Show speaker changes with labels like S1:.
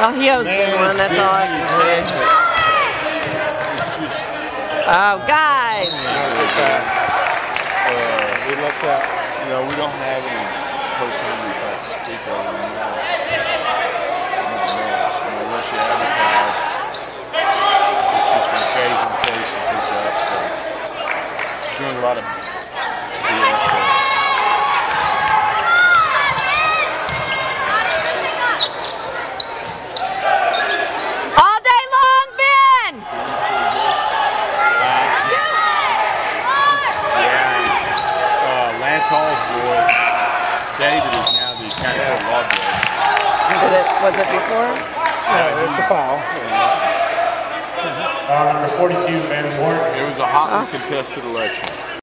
S1: Well, he owes me one, that's all I can say. Oh, guys!
S2: We looked at, we don't have any person we can speak of anymore. Unless you advertise, it's just an occasional case to pick up. So, doing a lot of BS there.
S1: All day long, Ben!
S2: Lance Hall's boy, David, is now the county court law judge.
S1: Was it before?
S3: No, it's a foul. Number 42, Ben Warton.
S2: It was a hotly contested election.